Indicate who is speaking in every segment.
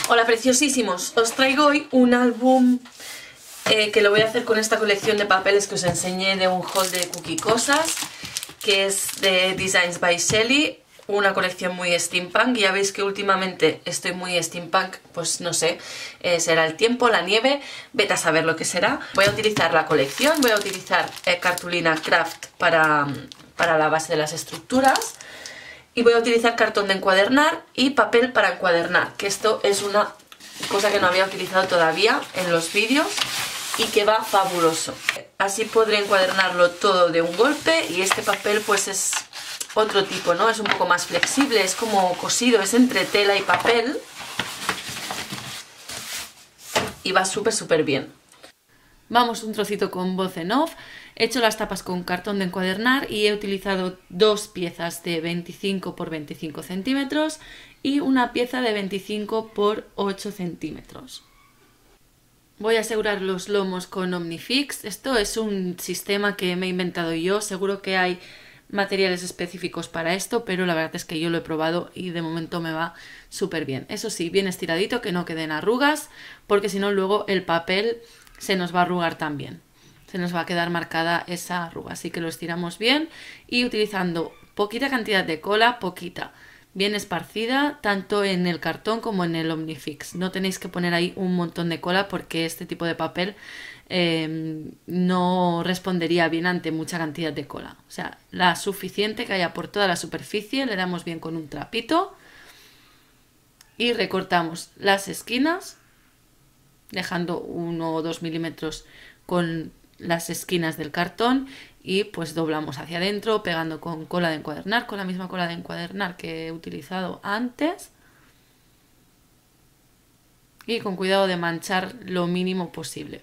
Speaker 1: Hola preciosísimos, os traigo hoy un álbum que lo voy a hacer con esta colección de papeles que os enseñé de un haul de Cookie Cosas, que es de Designs by Shelly, una colección muy steampunk. Ya veis que últimamente estoy muy steampunk, pues no sé, será el tiempo, la nieve, vete a saber lo que será. Voy a utilizar la colección, voy a utilizar cartulina craft para la base de las estructuras. Y voy a utilizar cartón de encuadernar y papel para encuadernar, que esto es una cosa que no había utilizado todavía en los vídeos y que va fabuloso. Así podré encuadernarlo todo de un golpe y este papel pues es otro tipo, ¿no? Es un poco más flexible, es como cosido, es entre tela y papel y va súper bien. Vamos un trocito con voz en off. He hecho las tapas con cartón de encuadernar y he utilizado dos piezas de 25 por 25 centímetros y una pieza de 25 por 8 centímetros. Voy a asegurar los lomos con Omnifix. Esto es un sistema que me he inventado yo. Seguro que hay materiales específicos para esto, pero la verdad es que yo lo he probado y de momento me va súper bien. Eso sí, bien estiradito, que no queden arrugas, porque si no luego el papel se nos va a arrugar también. Se nos va a quedar marcada esa arruga. Así que lo estiramos bien y utilizando poquita cantidad de cola, poquita, bien esparcida, tanto en el cartón como en el Omnifix. No tenéis que poner ahí un montón de cola porque este tipo de papel no respondería bien ante mucha cantidad de cola. O sea, la suficiente que haya por toda la superficie, le damos bien con un trapito y recortamos las esquinas, dejando 1 o 2 milímetros con las esquinas del cartón y pues doblamos hacia adentro pegando con cola de encuadernar, con la misma cola de encuadernar que he utilizado antes y con cuidado de manchar lo mínimo posible.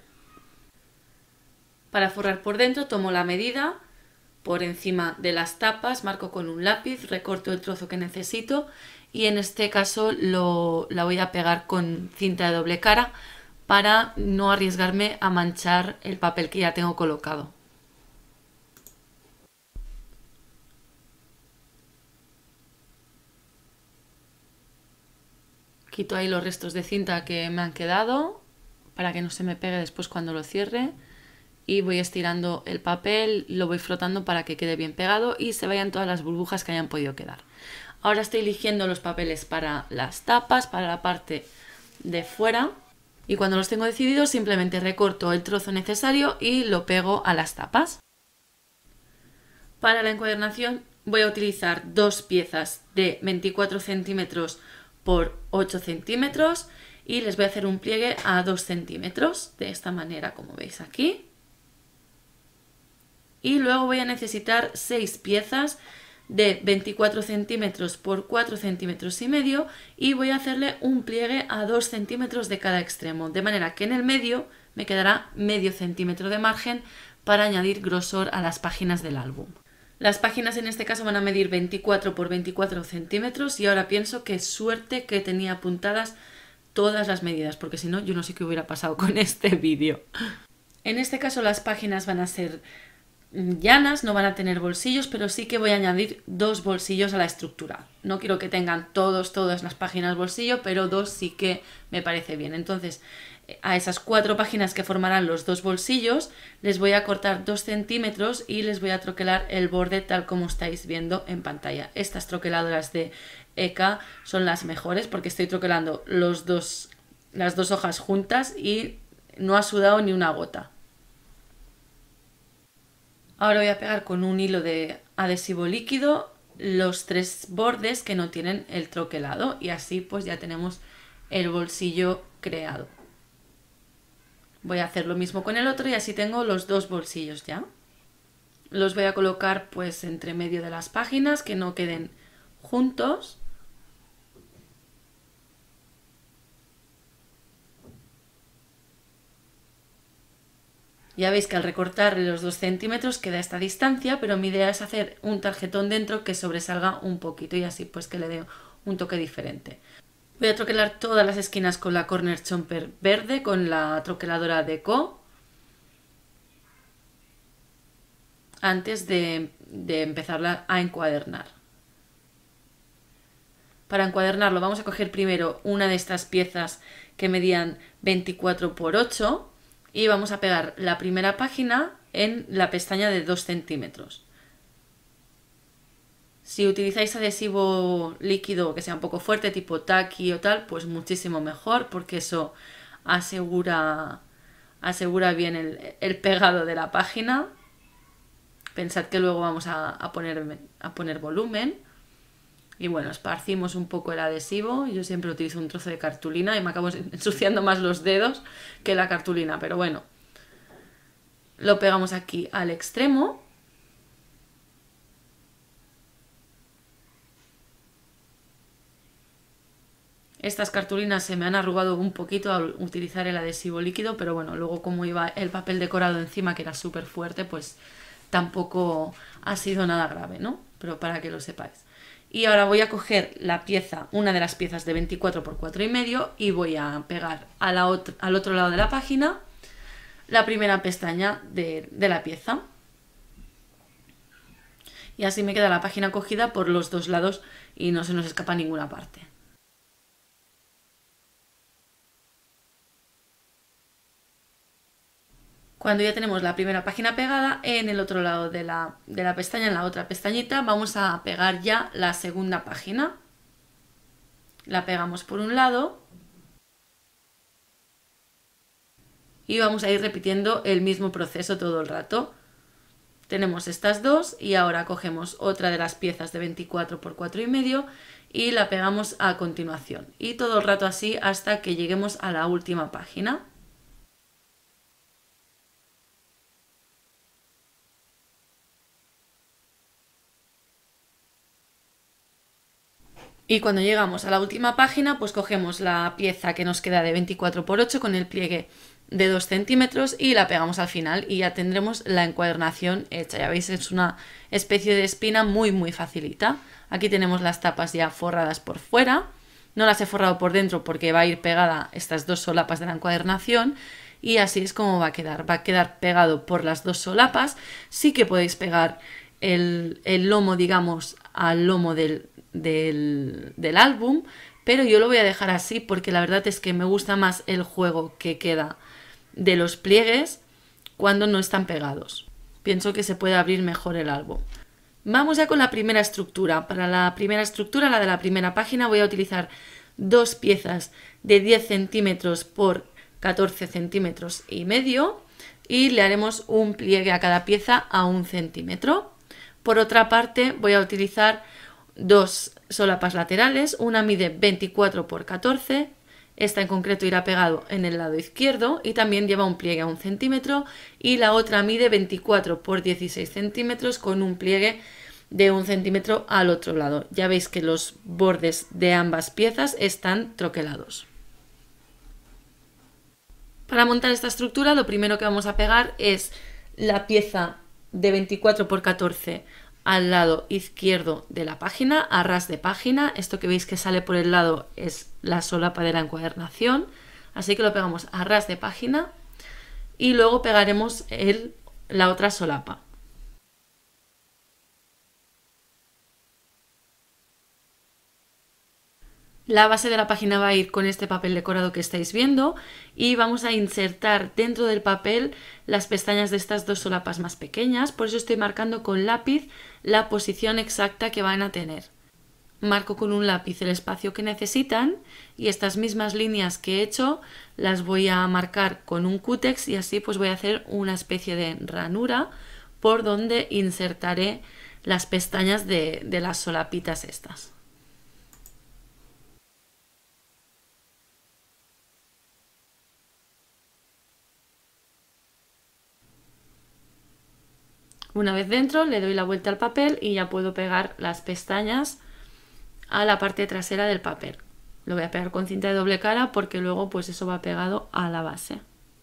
Speaker 1: Para forrar por dentro tomo la medida por encima de las tapas, marco con un lápiz, recorto el trozo que necesito y en este caso la voy a pegar con cinta de doble cara para no arriesgarme a manchar el papel que ya tengo colocado. Quito ahí los restos de cinta que me han quedado para que no se me pegue después cuando lo cierre y voy estirando el papel, lo voy frotando para que quede bien pegado y se vayan todas las burbujas que hayan podido quedar. Ahora estoy eligiendo los papeles para las tapas, para la parte de fuera. Y cuando los tengo decididos simplemente recorto el trozo necesario y lo pego a las tapas. Para la encuadernación voy a utilizar dos piezas de 24 centímetros por 8 centímetros y les voy a hacer un pliegue a 2 centímetros, de esta manera como veis aquí. Y luego voy a necesitar 6 piezas de 24 centímetros por 4 centímetros y medio y voy a hacerle un pliegue a 2 centímetros de cada extremo, de manera que en el medio me quedará medio centímetro de margen para añadir grosor a las páginas del álbum. Las páginas en este caso van a medir 24 por 24 centímetros y ahora pienso que suerte que tenía apuntadas todas las medidas, porque si no yo no sé qué hubiera pasado con este vídeo. En este caso las páginas van a ser llanas, no van a tener bolsillos, pero sí que voy a añadir 2 bolsillos a la estructura. No quiero que tengan todas las páginas bolsillo, pero 2 sí que me parece bien. Entonces, a esas 4 páginas que formarán los 2 bolsillos, les voy a cortar 2 centímetros y les voy a troquelar el borde tal como estáis viendo en pantalla. Estas troqueladoras de ECA son las mejores porque estoy troquelando las dos hojas juntas y no ha sudado ni una gota. Ahora voy a pegar con un hilo de adhesivo líquido los 3 bordes que no tienen el troquelado y así pues ya tenemos el bolsillo creado. Voy a hacer lo mismo con el otro y así tengo los 2 bolsillos ya. Los voy a colocar pues entre medio de las páginas que no queden juntos. Ya veis que al recortar los 2 centímetros queda esta distancia, pero mi idea es hacer un tarjetón dentro que sobresalga un poquito y así pues que le dé un toque diferente. Voy a troquelar todas las esquinas con la Corner Chomper verde, con la troqueladora Deco, antes de empezarla a encuadernar. Para encuadernarlo vamos a coger primero una de estas piezas que medían 24 por 8 y vamos a pegar la primera página en la pestaña de 2 centímetros. Si utilizáis adhesivo líquido que sea un poco fuerte, tipo Tacky o tal, pues muchísimo mejor, porque eso asegura bien el pegado de la página. Pensad que luego vamos a poner volumen. Y bueno, esparcimos un poco el adhesivo. Yo siempre utilizo un trozo de cartulina y me acabo ensuciando más los dedos que la cartulina, pero bueno. Lo pegamos aquí al extremo. Estas cartulinas se me han arrugado un poquito al utilizar el adhesivo líquido, pero bueno, luego como iba el papel decorado encima, que era súper fuerte, pues tampoco ha sido nada grave, ¿no? Pero para que lo sepáis. Y ahora voy a coger la pieza, una de las piezas de 24 por 4,5 y voy a pegar al otro lado de la página la primera pestaña de la pieza. Y así me queda la página cogida por los dos lados y no se nos escapa ninguna parte. Cuando ya tenemos la primera página pegada, en el otro lado de la pestaña, en la otra pestañita, vamos a pegar ya la segunda página. La pegamos por un lado y vamos a ir repitiendo el mismo proceso todo el rato. Tenemos estas dos y ahora cogemos otra de las piezas de 24 por 4,5 y la pegamos a continuación. Y todo el rato así hasta que lleguemos a la última página. Y cuando llegamos a la última página, pues cogemos la pieza que nos queda de 24 por 8 con el pliegue de 2 centímetros y la pegamos al final y ya tendremos la encuadernación hecha. Ya veis, es una especie de espina muy facilita. Aquí tenemos las tapas ya forradas por fuera. No las he forrado por dentro porque va a ir pegada estas dos solapas de la encuadernación y así es como va a quedar. Va a quedar pegado por las dos solapas. Sí que podéis pegar el lomo, digamos, al lomo del álbum, pero yo lo voy a dejar así porque la verdad es que me gusta más el juego que queda de los pliegues cuando no están pegados. Pienso que se puede abrir mejor el álbum. Vamos ya con la primera estructura. Para la primera estructura, la de la primera página, voy a utilizar dos piezas de 10 centímetros por 14 centímetros y medio y le haremos un pliegue a cada pieza a 1 centímetro. Por otra parte, voy a utilizar dos solapas laterales, una mide 24 por 14, esta en concreto irá pegado en el lado izquierdo y también lleva un pliegue a 1 centímetro y la otra mide 24 por 16 centímetros con un pliegue de 1 centímetro al otro lado. Ya veis que los bordes de ambas piezas están troquelados. Para montar esta estructura lo primero que vamos a pegar es la pieza de 24 por 14 al lado izquierdo de la página, a ras de página. Esto que veis que sale por el lado es la solapa de la encuadernación, así que lo pegamos a ras de página y luego pegaremos la otra solapa. La base de la página va a ir con este papel decorado que estáis viendo y vamos a insertar dentro del papel las pestañas de estas dos solapas más pequeñas, por eso estoy marcando con lápiz la posición exacta que van a tener. Marco con un lápiz el espacio que necesitan y estas mismas líneas que he hecho las voy a marcar con un cútex y así pues voy a hacer una especie de ranura por donde insertaré las pestañas de las solapitas estas. Una vez dentro le doy la vuelta al papel y ya puedo pegar las pestañas a la parte trasera del papel. Lo voy a pegar con cinta de doble cara porque luego pues eso va pegado a la base.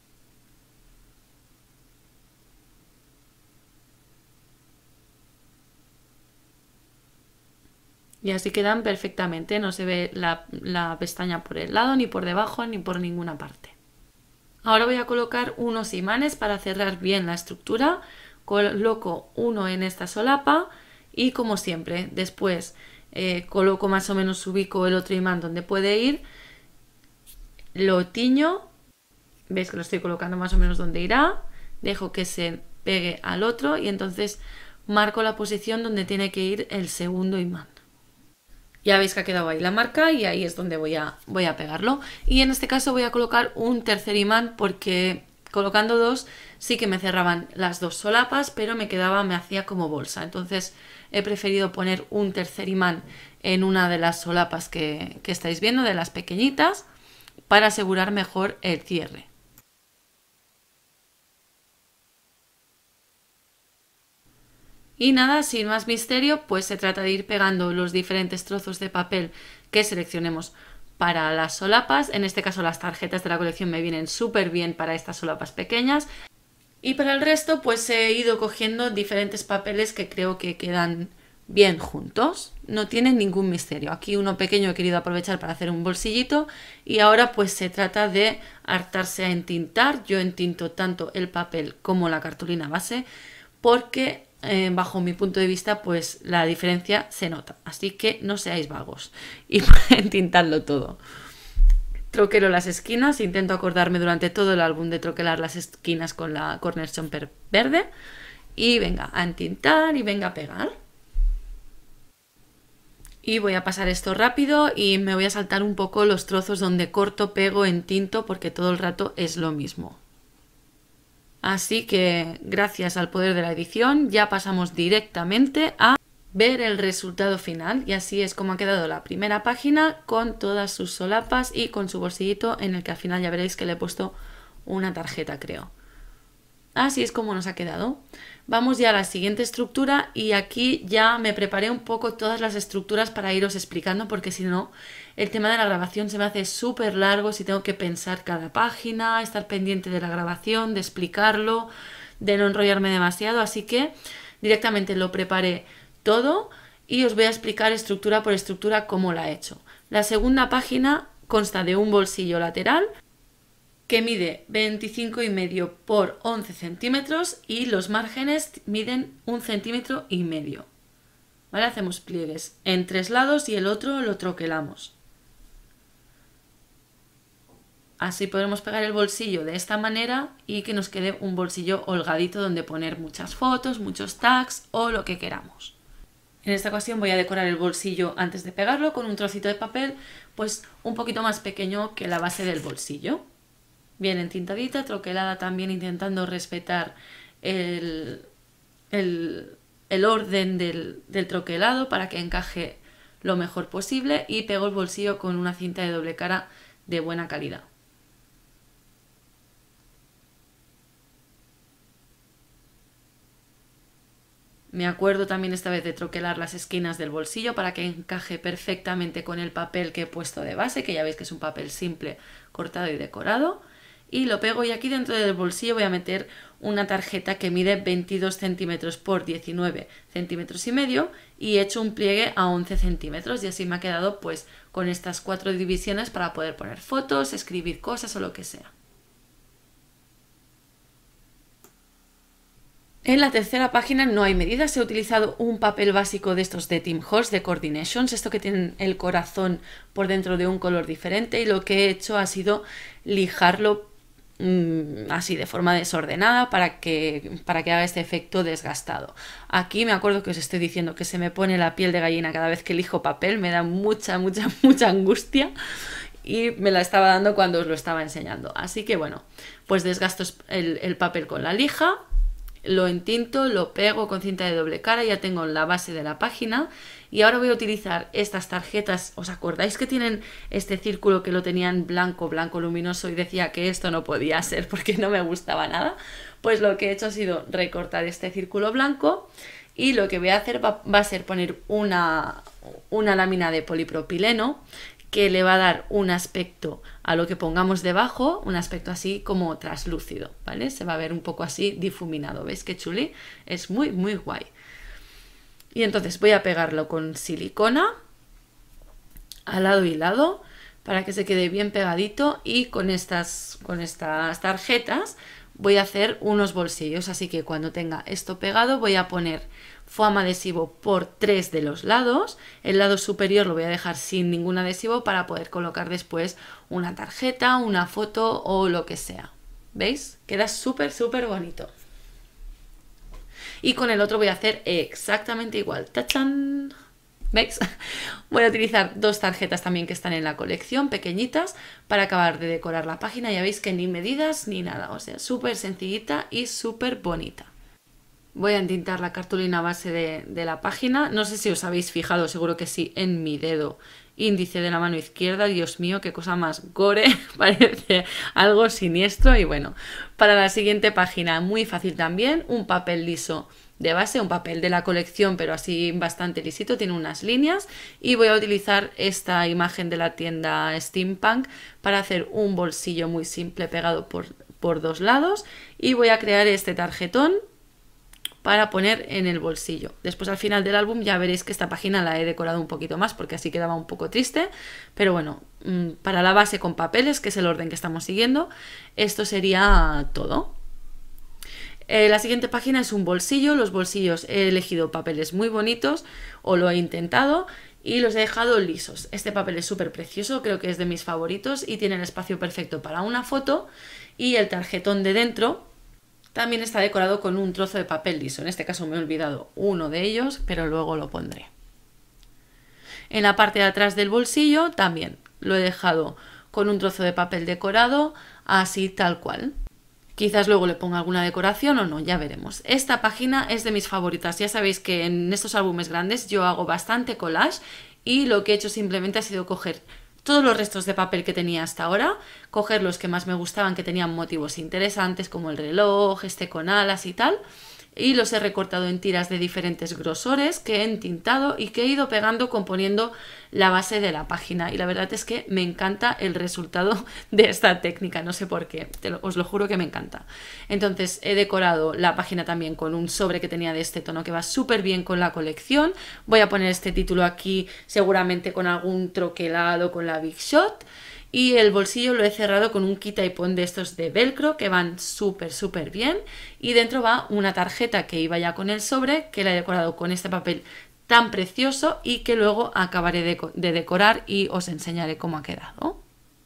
Speaker 1: Y así quedan perfectamente, no se ve la pestaña por el lado, ni por debajo, ni por ninguna parte. Ahora voy a colocar unos imanes para cerrar bien la estructura. Coloco uno en esta solapa y como siempre después coloco más o menos, ubico el otro imán donde puede ir, lo tiño, veis que lo estoy colocando más o menos donde irá, dejo que se pegue al otro y entonces marco la posición donde tiene que ir el segundo imán. Ya veis que ha quedado ahí la marca y ahí es donde voy a pegarlo. Y en este caso voy a colocar un tercer imán porque colocando dos sí que me cerraban las dos solapas, pero me hacía como bolsa. Entonces he preferido poner un tercer imán en una de las solapas que estáis viendo, de las pequeñitas, para asegurar mejor el cierre. Y nada, sin más misterio, pues se trata de ir pegando los diferentes trozos de papel que seleccionemos para las solapas. En este caso las tarjetas de la colección me vienen súper bien para estas solapas pequeñas. Y para el resto pues he ido cogiendo diferentes papeles que creo que quedan bien juntos. No tienen ningún misterio. Aquí uno pequeño he querido aprovechar para hacer un bolsillito y ahora pues se trata de hartarse a entintar. Yo entinto tanto el papel como la cartulina base porque bajo mi punto de vista pues la diferencia se nota, así que no seáis vagos y entintadlo todo. Troquelo las esquinas, intento acordarme durante todo el álbum de troquelar las esquinas con la Corner Jumper verde y venga a entintar y venga a pegar. Y voy a pasar esto rápido y me voy a saltar un poco los trozos donde corto, pego, entinto porque todo el rato es lo mismo. Así que gracias al poder de la edición ya pasamos directamente a ver el resultado final y así es como ha quedado la primera página con todas sus solapas y con su bolsillito en el que al final ya veréis que le he puesto una tarjeta, creo. Así es como nos ha quedado. Vamos ya a la siguiente estructura y aquí ya me preparé un poco todas las estructuras para iros explicando porque si no el tema de la grabación se me hace súper largo si tengo que pensar cada página, estar pendiente de la grabación, de explicarlo, de no enrollarme demasiado, así que directamente lo preparé todo y os voy a explicar estructura por estructura cómo la he hecho. La segunda página consta de un bolsillo lateral que mide 25,5 por 11 centímetros y los márgenes miden 1,5 centímetros. ¿Vale? Hacemos pliegues en 3 lados y el otro lo troquelamos. Así podremos pegar el bolsillo de esta manera y que nos quede un bolsillo holgadito donde poner muchas fotos, muchos tags o lo que queramos. En esta ocasión voy a decorar el bolsillo antes de pegarlo con un trocito de papel pues un poquito más pequeño que la base del bolsillo. Bien entintadita, troquelada también intentando respetar el orden del troquelado para que encaje lo mejor posible y pego el bolsillo con una cinta de doble cara de buena calidad. Me acuerdo también esta vez de troquelar las esquinas del bolsillo para que encaje perfectamente con el papel que he puesto de base, que ya veis que es un papel simple, cortado y decorado. Y lo pego y aquí dentro del bolsillo voy a meter una tarjeta que mide 22 centímetros por 19 centímetros y medio y he hecho un pliegue a 11 centímetros y así me ha quedado pues con estas 4 divisiones para poder poner fotos, escribir cosas o lo que sea. En la tercera página no hay medidas, he utilizado un papel básico de estos de Tim Holtz, de Coordinations, esto que tienen el corazón por dentro de un color diferente y lo que he hecho ha sido lijarlo así de forma desordenada para que haga este efecto desgastado. Aquí me acuerdo que os estoy diciendo que se me pone la piel de gallina cada vez que elijo papel, me da mucha angustia y me la estaba dando cuando os lo estaba enseñando. Así que bueno, pues desgasto el papel con la lija, lo entinto, lo pego con cinta de doble cara, ya tengo la base de la página y ahora voy a utilizar estas tarjetas. ¿Os acordáis que tienen este círculo que lo tenían blanco luminoso y decía que esto no podía ser porque no me gustaba nada? Pues lo que he hecho ha sido recortar este círculo blanco y lo que voy a hacer va a ser poner una lámina de polipropileno que le va a dar un aspecto a lo que pongamos debajo, un aspecto así como traslúcido, ¿vale? Se va a ver un poco así difuminado, ¿veis qué chuli? Es muy guay. Y entonces voy a pegarlo con silicona a lado y lado para que se quede bien pegadito y con estas tarjetas voy a hacer unos bolsillos, así que cuando tenga esto pegado voy a poner foam adhesivo por 3 de los lados. El lado superior lo voy a dejar sin ningún adhesivo para poder colocar después una tarjeta, una foto o lo que sea. ¿Veis? Queda súper bonito. Y con el otro voy a hacer exactamente igual. ¡Tachán! ¿Veis? Voy a utilizar 2 tarjetas también que están en la colección, pequeñitas, para acabar de decorar la página. Ya veis que ni medidas ni nada, o sea, súper sencillita y súper bonita. Voy a entintar la cartulina base de la página. No sé si os habéis fijado, seguro que sí, en mi dedo índice de la mano izquierda. Dios mío, qué cosa más gore, parece algo siniestro. Y bueno, para la siguiente página, muy fácil también, un papel liso de base, un papel de la colección, pero así bastante lisito, tiene unas líneas, y voy a utilizar esta imagen de la tienda Steampunk para hacer un bolsillo muy simple pegado por 2 lados, y voy a crear este tarjetón para poner en el bolsillo. Después al final del álbum ya veréis que esta página la he decorado un poquito más porque así quedaba un poco triste, pero bueno, para la base con papeles, que es el orden que estamos siguiendo, esto sería todo. La siguiente página es un bolsillo. Los bolsillos he elegido papeles muy bonitos, o lo he intentado, y los he dejado lisos. Este papel es súper precioso, creo que es de mis favoritos y tiene el espacio perfecto para una foto, y el tarjetón de dentro también está decorado con un trozo de papel liso. En este caso me he olvidado uno de ellos, pero luego lo pondré. En la parte de atrás del bolsillo también lo he dejado con un trozo de papel decorado, así tal cual. Quizás luego le ponga alguna decoración o no, ya veremos. Esta página es de mis favoritas. Ya sabéis que en estos álbumes grandes yo hago bastante collage, y lo que he hecho simplemente ha sido coger todos los restos de papel que tenía hasta ahora, coger los que más me gustaban, que tenían motivos interesantes, como el reloj, este con alas y tal, y los he recortado en tiras de diferentes grosores que he entintado y que he ido pegando componiendo la base de la página, y la verdad es que me encanta el resultado de esta técnica, no sé por qué, os lo juro que me encanta. Entonces he decorado la página también con un sobre que tenía de este tono que va súper bien con la colección. Voy a poner este título aquí seguramente con algún troquelado con la Big Shot. Y el bolsillo lo he cerrado con un quita y pon de estos de velcro que van súper bien. Y dentro va una tarjeta que iba ya con el sobre, que la he decorado con este papel tan precioso y que luego acabaré de decorar y os enseñaré cómo ha quedado.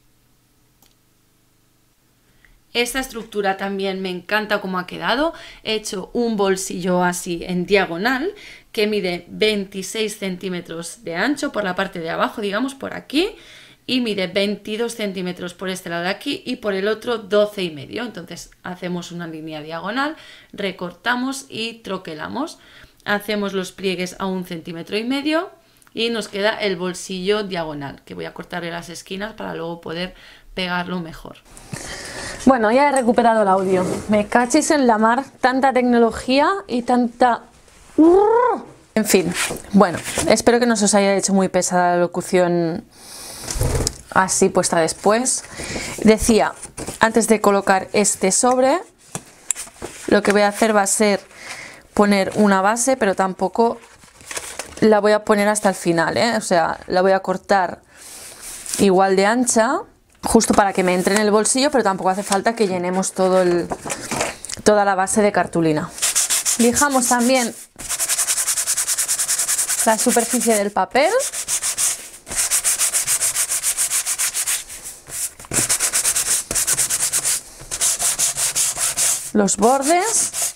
Speaker 1: Esta estructura también me encanta cómo ha quedado. He hecho un bolsillo así en diagonal que mide 26 centímetros de ancho por la parte de abajo, digamos por aquí. Y mide 22 centímetros por este lado de aquí y por el otro 12,5. Entonces hacemos una línea diagonal, recortamos y troquelamos. Hacemos los pliegues a 1,5 centímetros y nos queda el bolsillo diagonal, que voy a cortarle las esquinas para luego poder pegarlo mejor.
Speaker 2: Bueno, ya he recuperado el audio. Me cachis en la mar, tanta tecnología y tanta... En fin, bueno, espero que no se os haya hecho muy pesada la locución así puesta después. Decía, antes de colocar este sobre, lo que voy a hacer va a ser poner una base, pero tampoco la voy a poner hasta el final, ¿eh? O sea, la voy a cortar igual de ancha, justo para que me entre en el bolsillo, pero tampoco hace falta que llenemos toda la base de cartulina. Lijamos también la superficie del papel. Los bordes.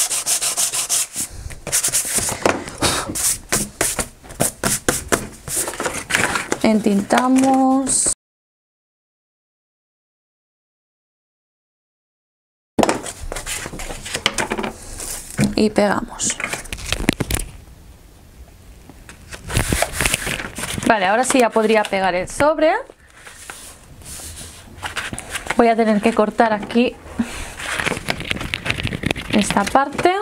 Speaker 2: Entintamos. Y pegamos. Vale, ahora sí ya podría pegar el sobre. Voy a tener que cortar aquí esta parte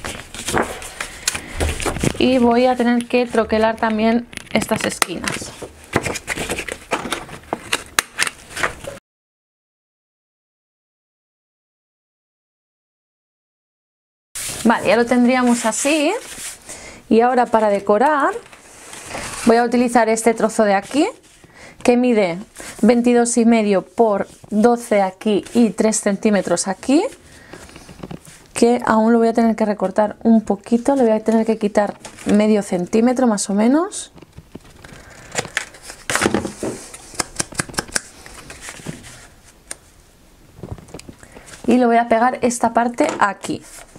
Speaker 2: y voy a tener que troquelar también estas esquinas. Vale, ya lo tendríamos así. Y ahora para decorar voy a utilizar este trozo de aquí que mide 22,5 por 12 aquí y 3 centímetros aquí. que aún lo voy a tener que recortar un poquito, le voy a tener que quitar medio centímetro más o menos. Y lo voy a pegar esta parte aquí.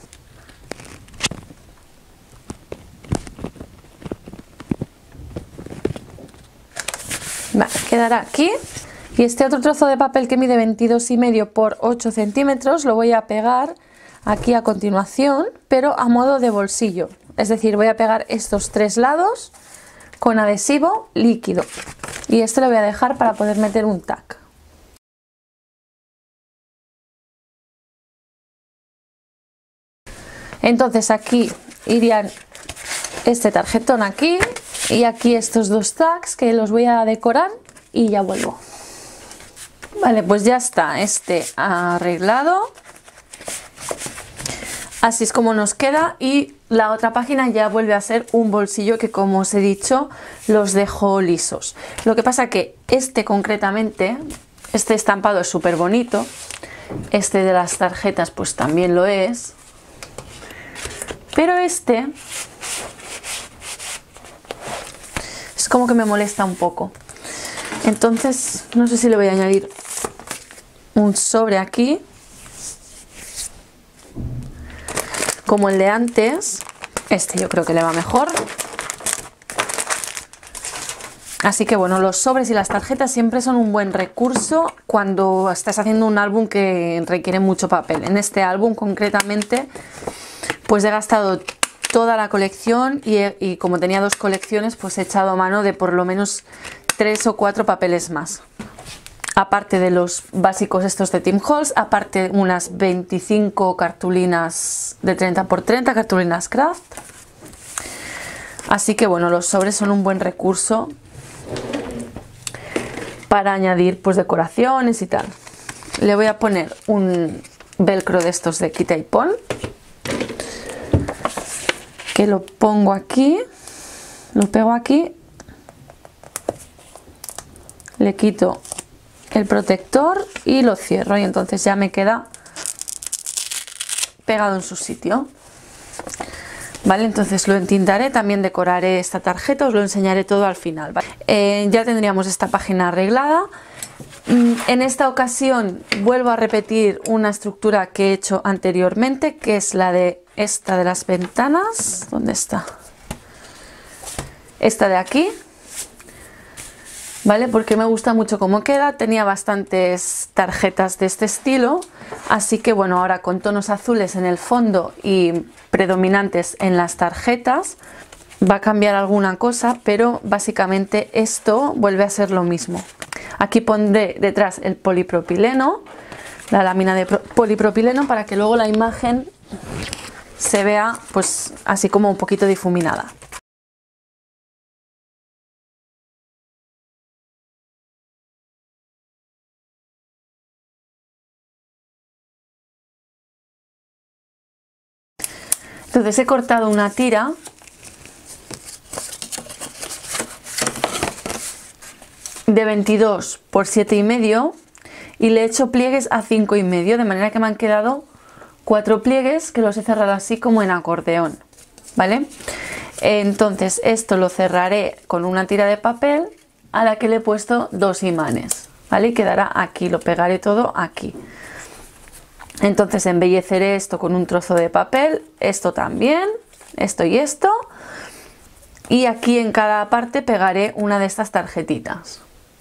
Speaker 2: Vale, quedará aquí. Y este otro trozo de papel que mide 22,5 por 8 centímetros lo voy a pegar aquí a continuación, pero a modo de bolsillo. Es decir, voy a pegar estos tres lados con adhesivo líquido. Y esto lo voy a dejar para poder meter un tag. Entonces aquí irían este tarjetón aquí y aquí estos dos tags que los voy a decorar y ya vuelvo. Vale, pues ya está este arreglado. Así es como nos queda y la otra página ya vuelve a ser un bolsillo que, como os he dicho, los dejo lisos. Lo que pasa que este concretamente, este estampado es súper bonito. Este de las tarjetas pues también lo es. Pero este es como que me molesta un poco. Entonces no sé si le voy a añadir un sobre aquí, como el de antes. Este yo creo que le va mejor. Así que bueno, los sobres y las tarjetas siempre son un buen recurso cuando estás haciendo un álbum que requiere mucho papel. En este álbum concretamente pues he gastado toda la colección y como tenía dos colecciones pues he echado a mano de por lo menos 3 o 4 papeles más. Aparte de los básicos estos de Tim Holtz, aparte unas 25 cartulinas de 30 por 30, cartulinas Kraft. Así que bueno, los sobres son un buen recurso para añadir pues decoraciones y tal. Le voy a poner un velcro de estos de quita y pon, que lo pongo aquí, lo pego aquí, le quito el protector y lo cierro y entonces ya me queda pegado en su sitio. Vale, entonces lo entintaré, también decoraré esta tarjeta, os lo enseñaré todo al final. ¿Vale? Ya tendríamos esta página arreglada. En esta ocasión vuelvo a repetir una estructura que he hecho anteriormente, que es la de esta de las ventanas. ¿Dónde está? Esta de aquí. ¿Vale? Porque me gusta mucho cómo queda. Tenía bastantes tarjetas de este estilo, así que bueno, ahora con tonos azules en el fondo y predominantes en las tarjetas va a cambiar alguna cosa, pero básicamente esto vuelve a ser lo mismo. Aquí pondré detrás el polipropileno, la lámina de polipropileno, para que luego la imagen se vea pues así como un poquito difuminada. Entonces he cortado una tira de 22 por 7,5 y le he hecho pliegues a 5,5, de manera que me han quedado 4 pliegues que los he cerrado así como en acordeón, ¿vale? Entonces esto lo cerraré con una tira de papel a la que le he puesto 2 imanes, ¿vale? Y quedará aquí, lo pegaré todo aquí. Entonces embelleceré esto con un trozo de papel, esto también, esto y esto, y aquí en cada parte pegaré una de estas tarjetitas.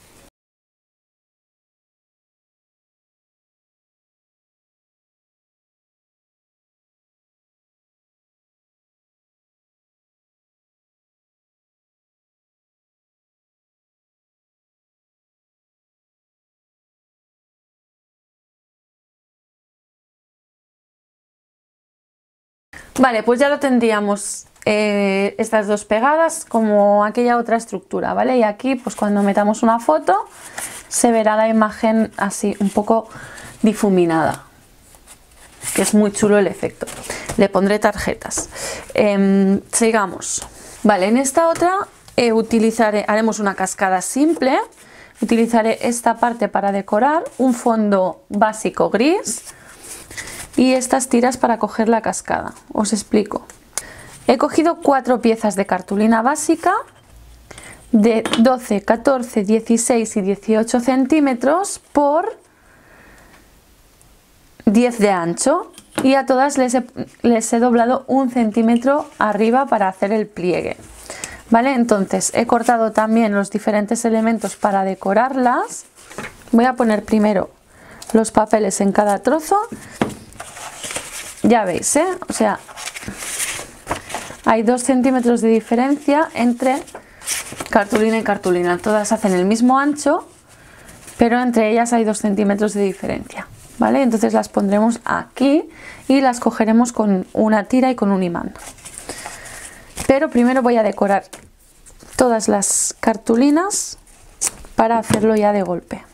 Speaker 2: Vale, pues ya lo tendríamos estas dos pegadas como aquella otra estructura, ¿vale? Y aquí pues cuando metamos una foto se verá la imagen así un poco difuminada, que es muy chulo el efecto. Le pondré tarjetas. Sigamos. Vale, en esta otra haremos una cascada simple. Utilizaré esta parte para decorar, un fondo básico gris. y estas tiras para coger la cascada. Os explico. He cogido 4 piezas de cartulina básica de 12, 14, 16 y 18 centímetros por 10 de ancho y a todas les he doblado 1 centímetro arriba para hacer el pliegue. ¿Vale? Entonces he cortado también los diferentes elementos para decorarlas. Voy a poner primero los papeles en cada trozo. Ya veis, ¿eh? O sea, hay 2 centímetros de diferencia entre cartulina y cartulina. Todas hacen el mismo ancho, pero entre ellas hay 2 centímetros de diferencia. ¿Vale? Entonces las pondremos aquí y las cogeremos con una tira y con un imán. Pero primero voy a decorar todas las cartulinas para hacerlo ya de golpe.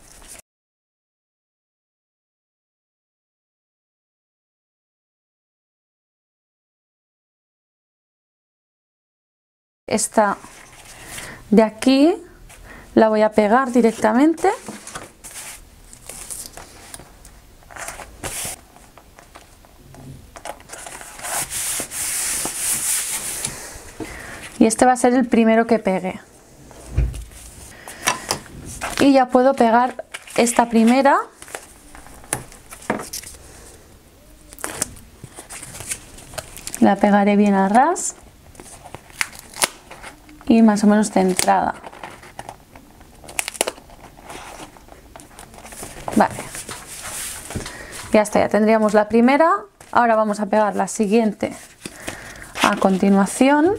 Speaker 2: Esta de aquí la voy a pegar directamente. Y este va a ser el primero que pegue. Y ya puedo pegar esta primera. La pegaré bien a ras. Y más o menos centrada. Vale. Ya está, ya tendríamos la primera. Ahora vamos a pegar la siguiente a continuación.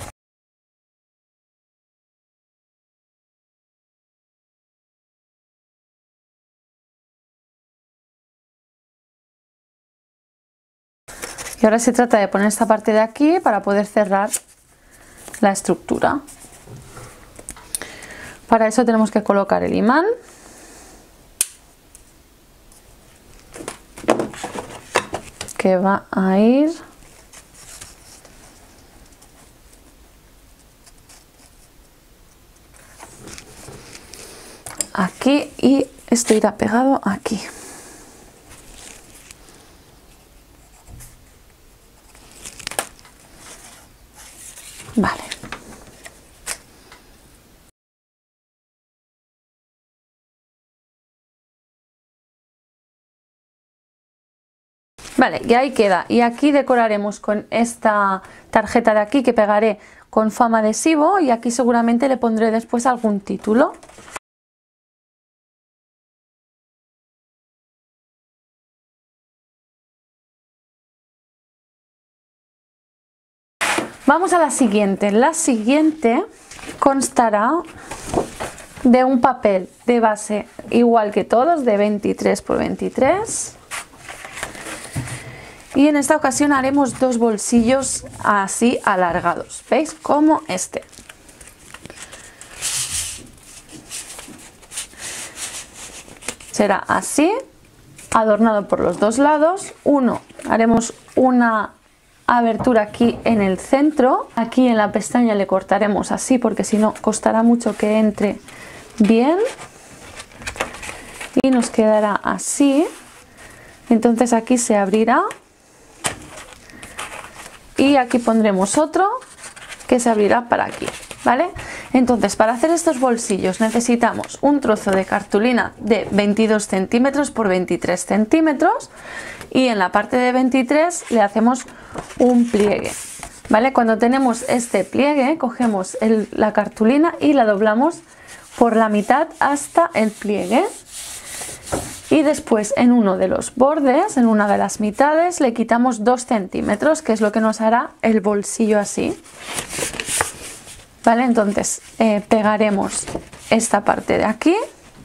Speaker 2: Y ahora se trata de poner esta parte de aquí para poder cerrar la estructura. Para eso tenemos que colocar el imán. Que va a ir aquí y esto irá pegado aquí. Vale. Vale, y ahí queda. Y aquí decoraremos con esta tarjeta de aquí que pegaré con foam adhesivo y aquí seguramente le pondré después algún título. Vamos a la siguiente. La siguiente constará de un papel de base igual que todos, de 23 por 23. Y en esta ocasión haremos 2 bolsillos así alargados, ¿veis? Como este. Será así, adornado por los 2 lados. Uno, haremos una abertura aquí en el centro. Aquí en la pestaña le cortaremos así porque si no costará mucho que entre bien. Y nos quedará así. Entonces aquí se abrirá. Y aquí pondremos otro que se abrirá para aquí, ¿vale? Entonces, para hacer estos bolsillos necesitamos un trozo de cartulina de 22 centímetros por 23 centímetros y en la parte de 23 le hacemos un pliegue, ¿vale? Cuando tenemos este pliegue, cogemos la cartulina y la doblamos por la mitad hasta el pliegue. Y después en uno de los bordes, en una de las mitades, le quitamos 2 centímetros, que es lo que nos hará el bolsillo así. ¿Vale? Entonces pegaremos esta parte de aquí.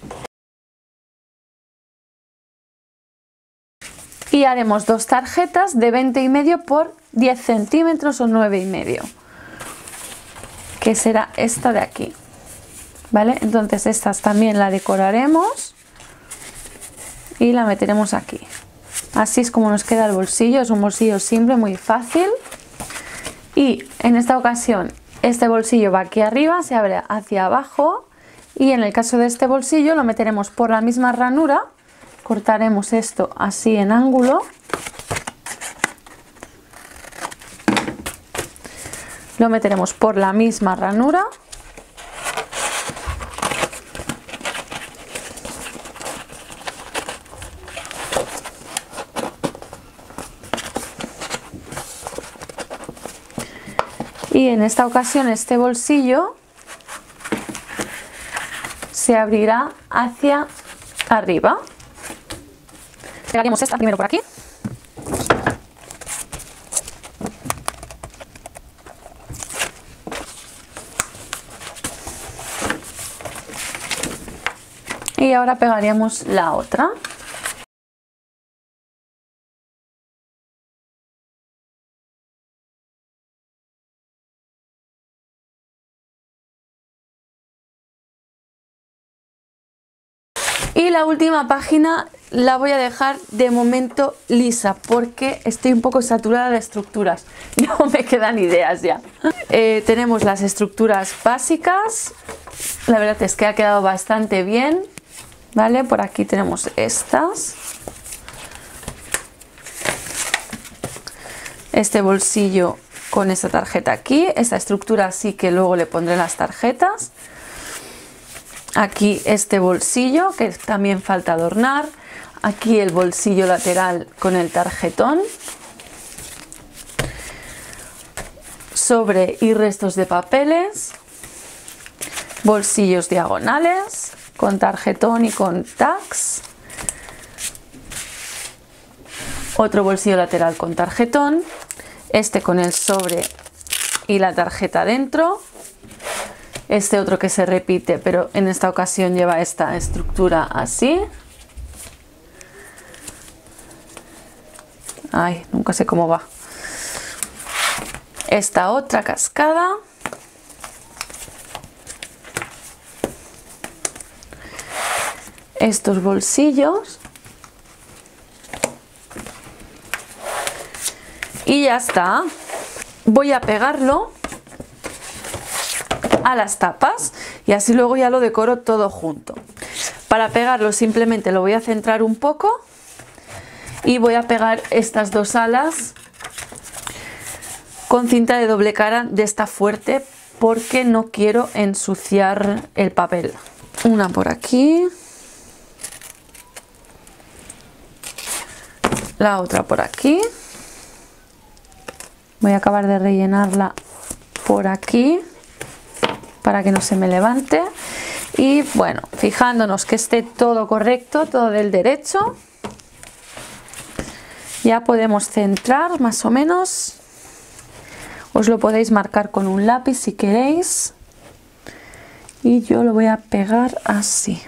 Speaker 2: Y haremos 2 tarjetas de 20,5 por 10 centímetros o 9,5. Que será esta de aquí. ¿Vale? Entonces estas también la decoraremos. Y la meteremos aquí. Así es como nos queda el bolsillo. Es un bolsillo simple, muy fácil. Y en esta ocasión este bolsillo va aquí arriba, se abre hacia abajo. Y en el caso de este bolsillo lo meteremos por la misma ranura. Cortaremos esto así en ángulo. lo meteremos por la misma ranura. Y en esta ocasión este bolsillo se abrirá hacia arriba. Pegaremos esta primero por aquí. Y ahora pegaríamos la otra. Y la última página la voy a dejar de momento lisa porque estoy un poco saturada de estructuras, no me quedan ideas ya. Tenemos las estructuras básicas, la verdad es que ha quedado bastante bien, ¿vale? Por aquí tenemos estas. Este bolsillo con esta tarjeta aquí, esta estructura sí que luego le pondré las tarjetas. Aquí este bolsillo que también falta adornar, aquí el bolsillo lateral con el tarjetón, sobre y restos de papeles, bolsillos diagonales con tarjetón y con tags, otro bolsillo lateral con tarjetón, este con el sobre y la tarjeta dentro. Este otro que se repite, pero en esta ocasión lleva esta estructura así. Ay, nunca sé cómo va. Esta otra cascada. Estos bolsillos. Y ya está. Voy a pegarlo a las tapas y así luego ya lo decoro todo junto. Para pegarlo simplemente lo voy a centrar un poco y voy a pegar estas dos alas con cinta de doble cara de esta fuerte porque no quiero ensuciar el papel. Una por aquí, la otra por aquí. Voy a acabar de rellenarla por aquí para que no se me levante. Y bueno, fijándonos que esté todo correcto, todo del derecho, ya podemos centrar más o menos. Os lo podéis marcar con un lápiz si queréis. Y yo lo voy a pegar así.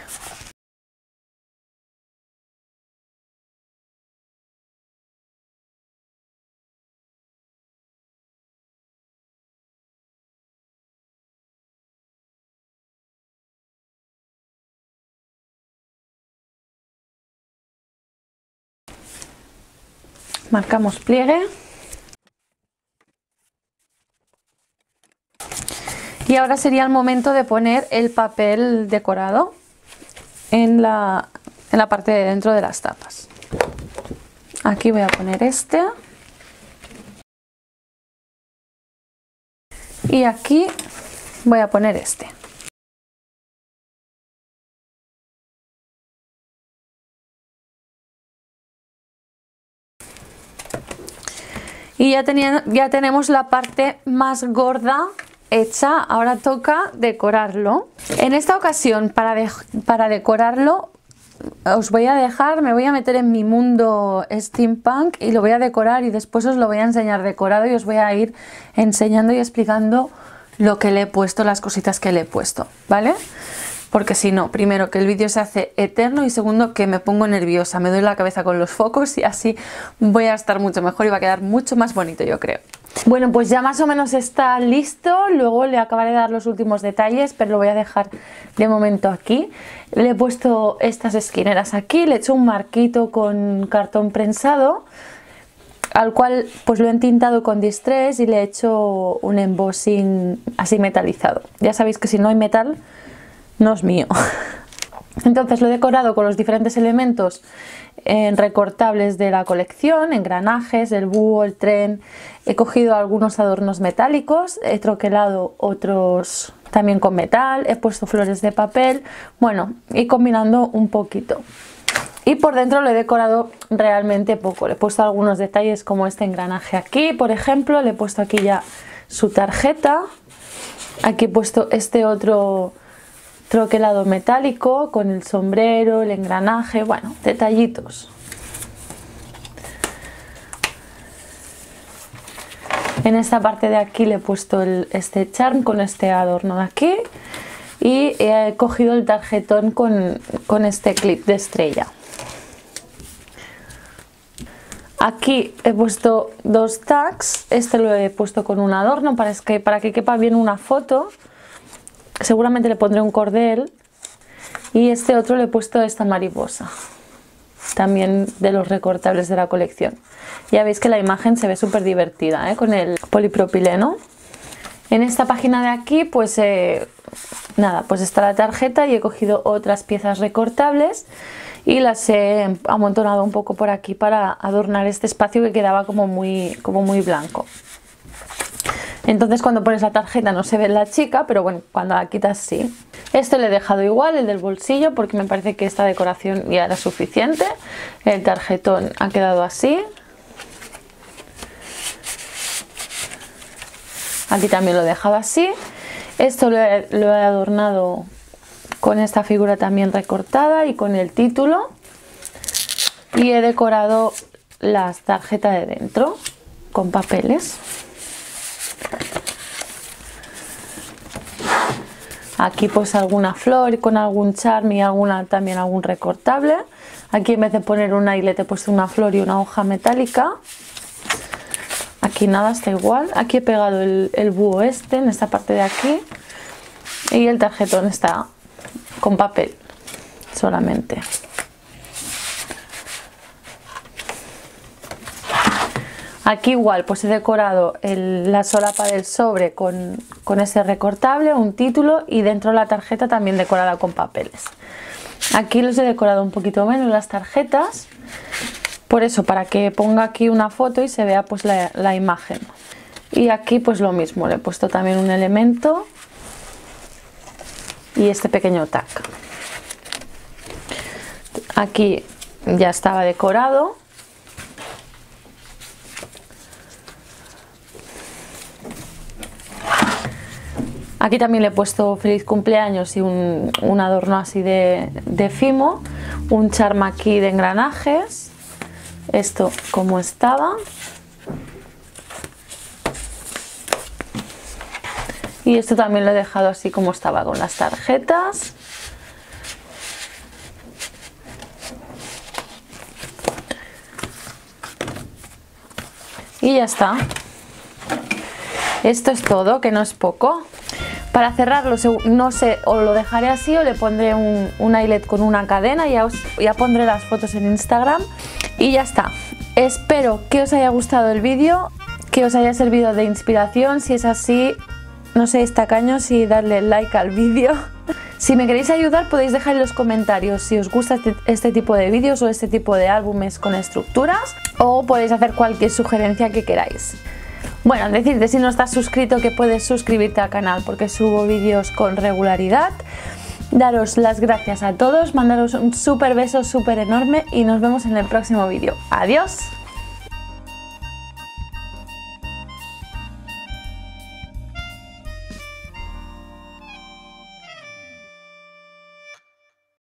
Speaker 2: Marcamos pliegue. Y ahora sería el momento de poner el papel decorado en la parte de dentro de las tapas. Aquí voy a poner este. Y aquí voy a poner este. Y ya tenemos la parte más gorda hecha, ahora toca decorarlo. En esta ocasión, para decorarlo, os voy a dejar, me voy a meter en mi mundo steampunk y lo voy a decorar y después os lo voy a enseñar decorado y os voy a ir enseñando y explicando lo que le he puesto, las cositas que le he puesto, ¿vale? Porque si no, primero que el vídeo se hace eterno y segundo que me pongo nerviosa, me doy la cabeza con los focos y así voy a estar mucho mejor y va a quedar mucho más bonito, yo creo. Bueno, pues ya más o menos está listo, luego le acabaré de dar los últimos detalles, pero lo voy a dejar de momento aquí. Le he puesto estas esquineras aquí, le he hecho un marquito con cartón prensado, al cual pues lo he entintado con Distress y le he hecho un embossing así metalizado. Ya sabéis que si no hay metal, no es mío. Entonces lo he decorado con los diferentes elementos recortables de la colección, engranajes, el búho, el tren. He cogido algunos adornos metálicos, he troquelado otros también con metal, he puesto flores de papel, bueno, y combinando un poquito. Y por dentro lo he decorado realmente poco, le he puesto algunos detalles como este engranaje aquí, por ejemplo, le he puesto aquí ya su tarjeta, aquí he puesto este otro troquelado metálico con el sombrero, el engranaje, bueno, detallitos. En esta parte de aquí le he puesto este charm con este adorno de aquí y he cogido el tarjetón con este clip de estrella. Aquí he puesto dos tags, este lo he puesto con un adorno para que quepa bien una foto. Seguramente le pondré un cordel y este otro le he puesto esta mariposa, también de los recortables de la colección. Ya veis que la imagen se ve súper divertida, con el polipropileno. En esta página de aquí pues nada, pues está la tarjeta y he cogido otras piezas recortables y las he amontonado un poco por aquí para adornar este espacio que quedaba como muy blanco. Entonces cuando pones la tarjeta no se ve la chica, pero bueno, cuando la quitas sí. Este le he dejado igual, el del bolsillo, porque me parece que esta decoración ya era suficiente. El tarjetón ha quedado así. Aquí también lo he dejado así. Esto lo he adornado con esta figura también recortada y con el título. Y he decorado las tarjetas de dentro con papeles. Aquí pues alguna flor con algún charm y también algún recortable. Aquí en vez de poner un eyelet he puesto una flor y una hoja metálica. Aquí nada, está igual. Aquí he pegado el búho en esta parte de aquí. Y el tarjetón está con papel solamente. Aquí igual pues he decorado la solapa del sobre con este recortable, un título y dentro la tarjeta también decorada con papeles. Aquí los he decorado un poquito menos las tarjetas, por eso, para que ponga aquí una foto y se vea pues la imagen. Y aquí pues lo mismo, le he puesto también un elemento y este pequeño tag. Aquí ya estaba decorado. Aquí también le he puesto feliz cumpleaños y un adorno así de fimo, un charm aquí de engranajes, esto como estaba, y esto también lo he dejado así como estaba con las tarjetas. Y ya está. Esto es todo, que no es poco. Para cerrarlo, no sé, o lo dejaré así o le pondré un eyelet con una cadena, ya pondré las fotos en Instagram y ya está. Espero que os haya gustado el vídeo, que os haya servido de inspiración. Si es así, no seáis tacaños y darle like al vídeo. Si me queréis ayudar podéis dejar en los comentarios si os gusta este tipo de vídeos o este tipo de álbumes con estructuras, o podéis hacer cualquier sugerencia que queráis. Bueno, decirte si no estás suscrito que puedes suscribirte al canal porque subo vídeos con regularidad. Daros las gracias a todos, mandaros un súper beso súper enorme y nos vemos en el próximo vídeo. ¡Adiós!